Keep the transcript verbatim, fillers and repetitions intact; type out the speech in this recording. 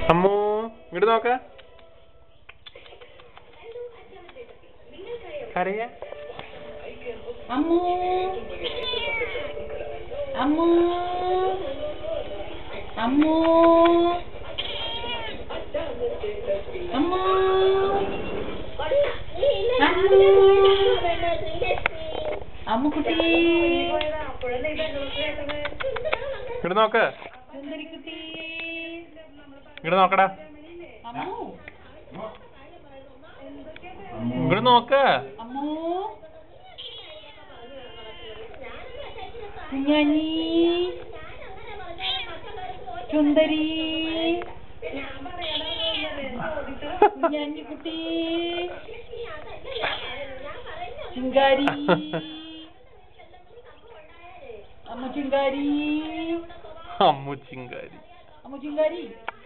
അമ്മു ഇങ്ങോട്ട് നോക്ക. കരയ അമ്മു അമ്മു അമ്മു അമ്മു അമ്മുക്കുട്ടി ഇങ്ങോട്ട് നോക്ക്. സുന്ദരിക്കുട്ടി ഇങ്ങോട്ട് നോക്കടാ. അമ്മു ഇങ്ങോട്ട് നോക്ക്. അമ്മു കുഞ്ഞാഞ്ഞി സുന്ദരി കുഞ്ഞാഞ്ഞി കുട്ടി ചിങ്കാരി അമ്മു ചിങ്കാരി അമ്മു ചിങ്കാരി അമ്മു ചിങ്കാരി